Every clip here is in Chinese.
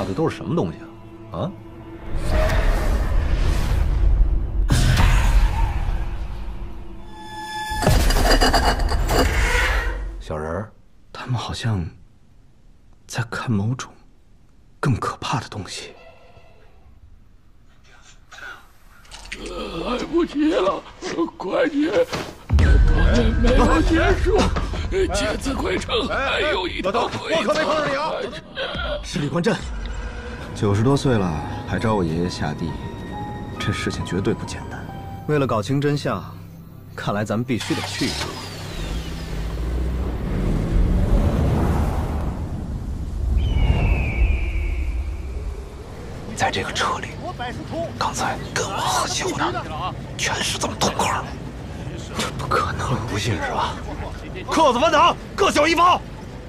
画的都是什么东西啊？啊？小人儿， 他们好像在看某种更可怕的东西。 来不及了，快点！对，没有结束，劫自鬼城还有一道鬼。我可没碰上你啊！ 是李关镇，90多岁了还找我爷爷下地，这事情绝对不简单。为了搞清真相，看来咱们必须得去一趟。 在这个车里，刚才跟我喝酒的全是这么痛快。 这不可能， 不信是吧？ 客死反党，各小一方。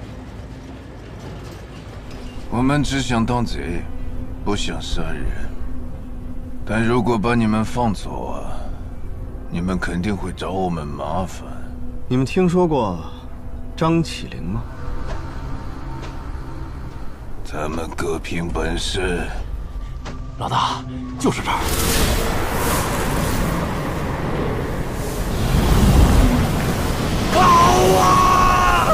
我们只想当贼，不想杀人。但如果把你们放走啊，你们肯定会找我们麻烦。 你们听说过张起灵吗？ 咱们各凭本事。 老大，就是这儿。跑啊！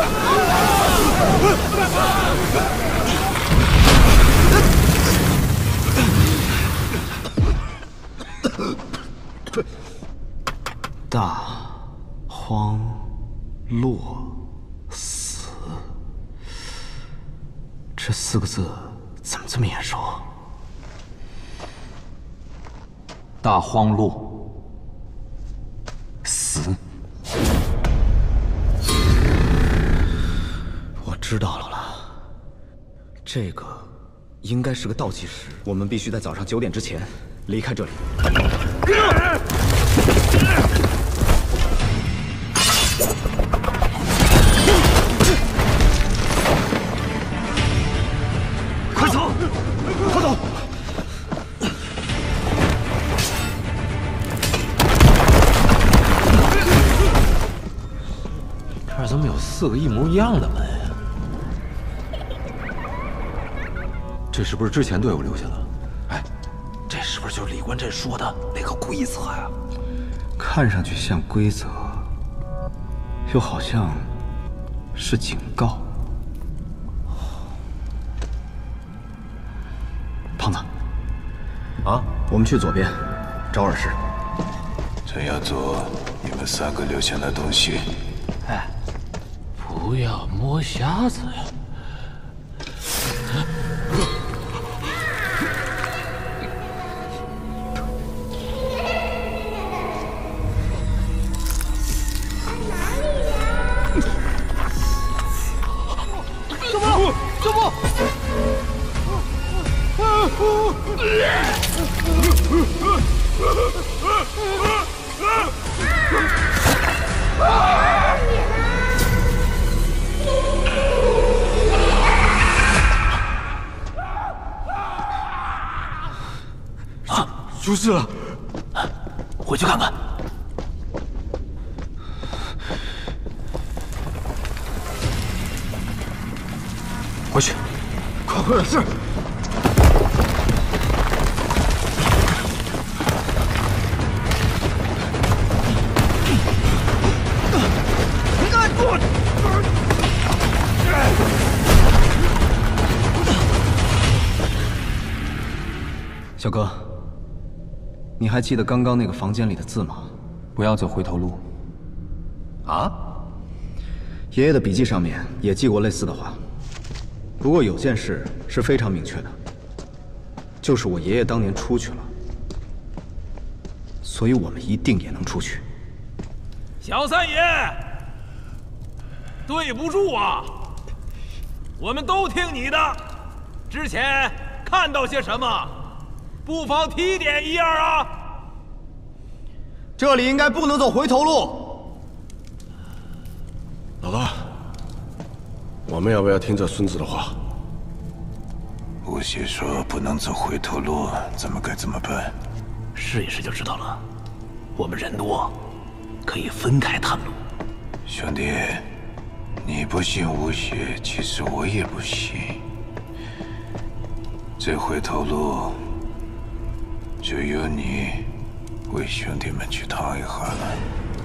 大荒落死，这4个字怎么这么眼熟？ 大荒落死， 我知道了啦。这个应该是个倒计时，我们必须在早上9点之前离开这里。 快走，快走！ 这儿怎么有4个一模一样的门呀？这是不是之前队伍留下的？哎，这是不是就是李关镇说的那个规则呀？ 看上去像规则，又好像是警告。胖子， 啊， 我们去左边，找耳室。 陈耀祖，你们3个留下那东西。 哎，不要摸瞎子呀！ 怎么了？怎么？ 出事了， 回去看看。回去， 快回耳室！小哥。 你还记得刚刚那个房间里的字吗？ 不要走回头路。 啊？爷爷的笔记上面也记过类似的话。不过有件事是非常明确的，就是我爷爷当年出去了，所以我们一定也能出去。 小三爷，对不住啊，我们都听你的。之前看到些什么？ 不妨提点一二啊！ 这里应该不能走回头路。 老大，我们要不要听这孙子的话？ 吴邪说不能走回头路，咱们该怎么办？ 试一试就知道了。我们人多，可以分开探路。 兄弟，你不信吴邪，其实我也不信。 这回头路就由你为兄弟们去趟一下了。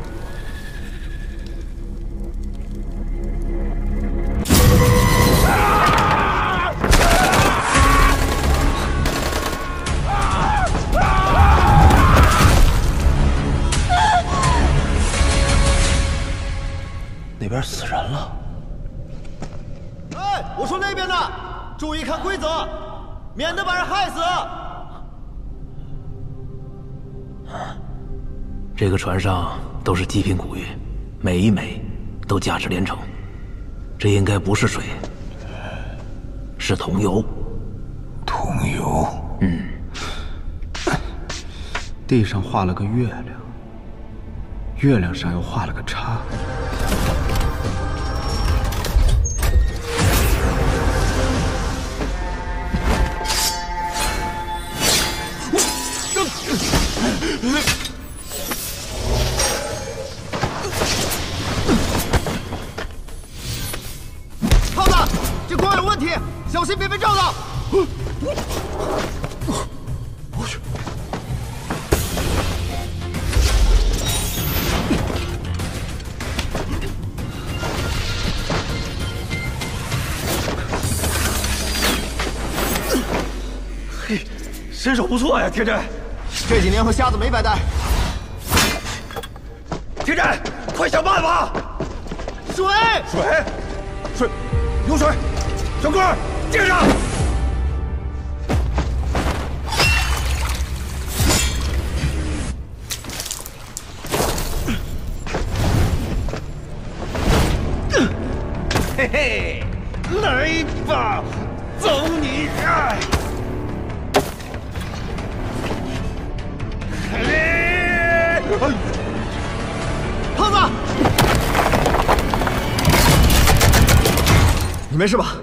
那边死人了。 哎，我说那边呢，注意看规则，免得把人害死。 这个船上都是极品古玉，每一枚都价值连城。这应该不是水，是桐油。 桐油？ 嗯。 地上画了个月亮，月亮上又画了个叉。 胖子，这光有问题，小心别被照到。 我去！ 嘿，身手不错呀，天真。 这几年和瞎子没白待。 天真，快想办法！ 水， 有水！小哥，接上！嘿嘿，来吧，走你！ 胖子，你没事吧？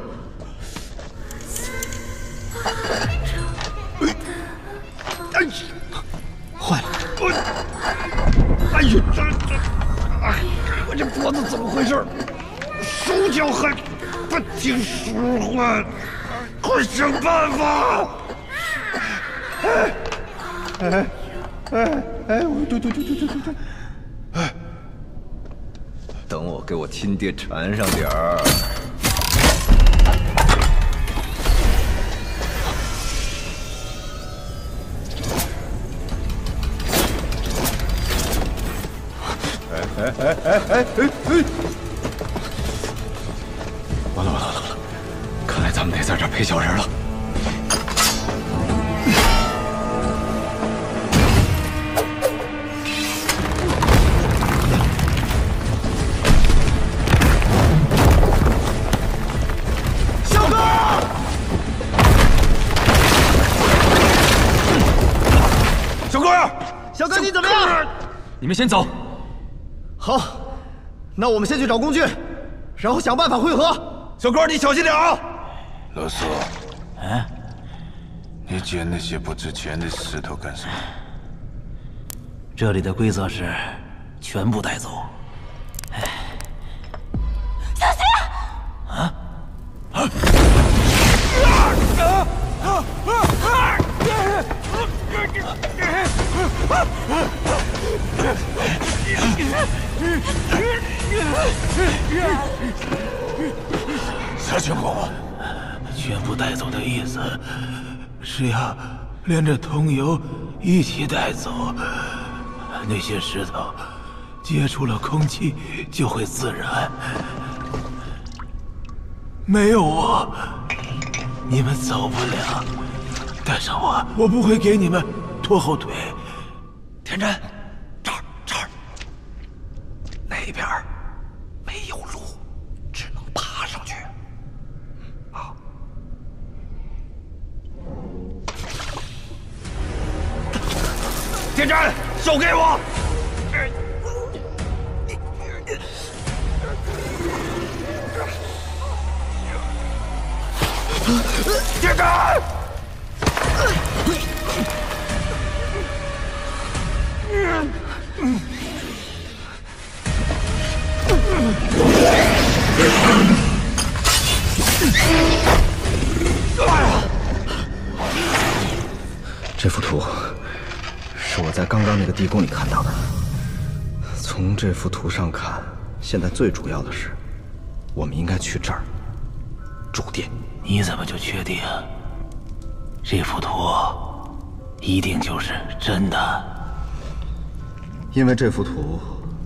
坏了！哎呦，我这脖子怎么回事？手脚还不听使唤，快想办法！对！哎，等我给我亲爹缠上点儿。完了！看来咱们得在这儿陪小人了。 小哥，小哥，你怎么样？ 你们先走。 好，那我们先去找工具，然后想办法汇合。 小哥，你小心点啊！ 老苏，你捡那些不值钱的石头干什么？ 这里的规则是全部带走。 小心！ 啊！ 啥情况？ 全部带走的意思是要连着桐油一起带走。那些石头接触了空气就会自燃，没有我，你们走不了。带上我，我不会给你们拖后腿。 天真，这儿，那边没有路，只能爬上去。啊！天真，手给我！天真！ 这幅图是我在刚刚那个地宫里看到的。从这幅图上看，现在最主要的是，我们应该去这儿驻店。 你怎么就确定这幅图一定就是真的？ 因为这幅图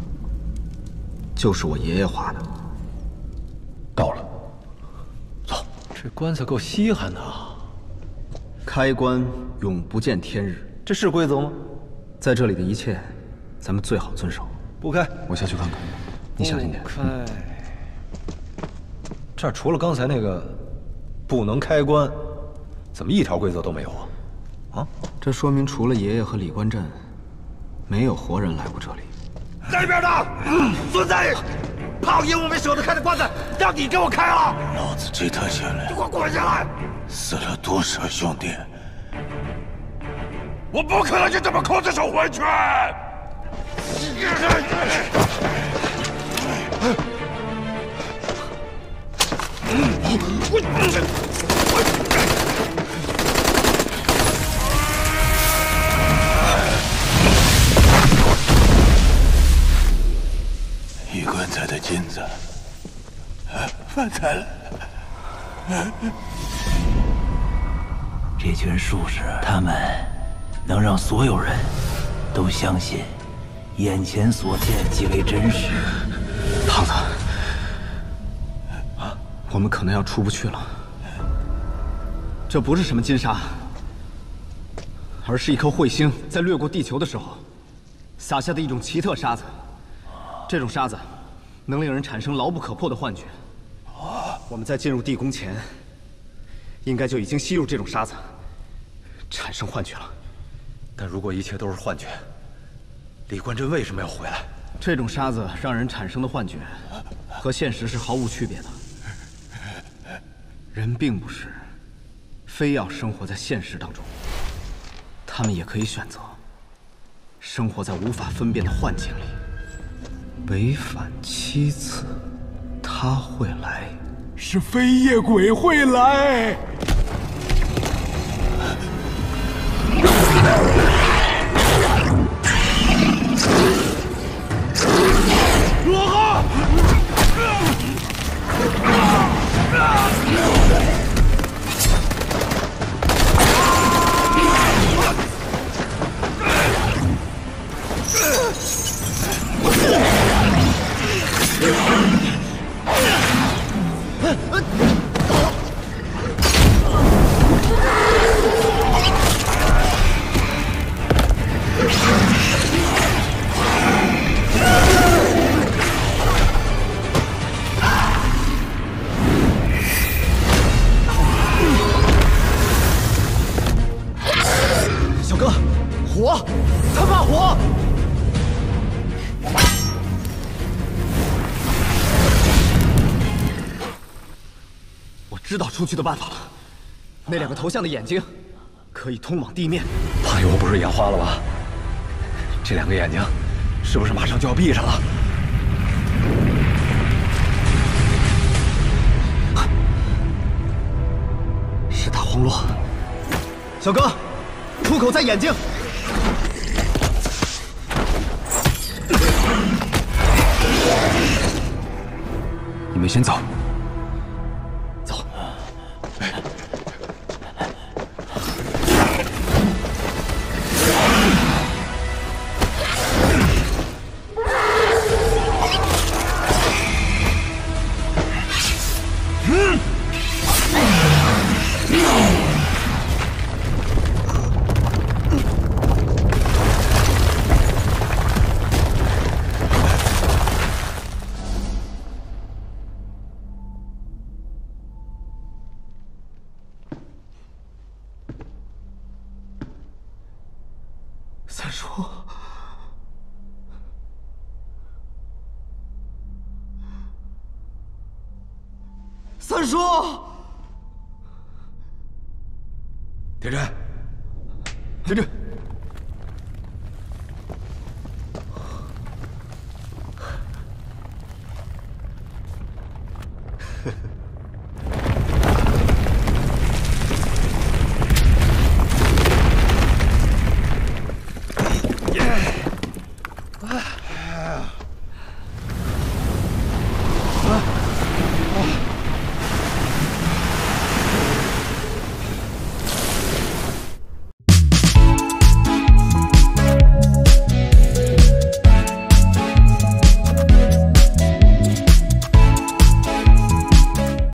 就是我爷爷画的。 到了，走。这棺材够稀罕的啊！ 开棺永不见天日， 这是规则吗？ 在这里的一切，咱们最好遵守。 不开， 我下去看看，你小心点。 不开。这儿除了刚才那个不能开棺，怎么一条规则都没有啊？啊？ 这说明除了爷爷和李官镇，没有活人来过这里。 那边的，孙子，胖爷我没舍得开的棺材，让你给我开啊！ 老子这趟下来， 你给我滚下来！ 死了多少兄弟？ 我不可能就这么空着手回去！ 一棺材的金子，发财了！这群术士，他们能让所有人都相信眼前所见即为真实。 胖子，我们可能要出不去了。这不是什么金沙，而是一颗彗星在掠过地球的时候撒下的一种奇特沙子。这种沙子能令人产生牢不可破的幻觉。我们在进入地宫前，应该就已经吸入这种沙子，产生幻觉了。 但如果一切都是幻觉，李官镇为什么要回来？ 这种沙子让人产生的幻觉，和现实是毫无区别的。人并不是非要生活在现实当中，他们也可以选择生活在无法分辨的幻境里。违反7次，他会来。 是飞夜鬼会来。 罗汉！ 小哥，火！他怕火！ 我知道出去的办法了，那2个头像的眼睛可以通往地面。 胖爷，我不是眼花了吧？这2个眼睛是不是马上就要闭上了？ 是大荒落。小哥，出口在眼睛。 你们先走。 走。三叔，三叔， 田震，田震。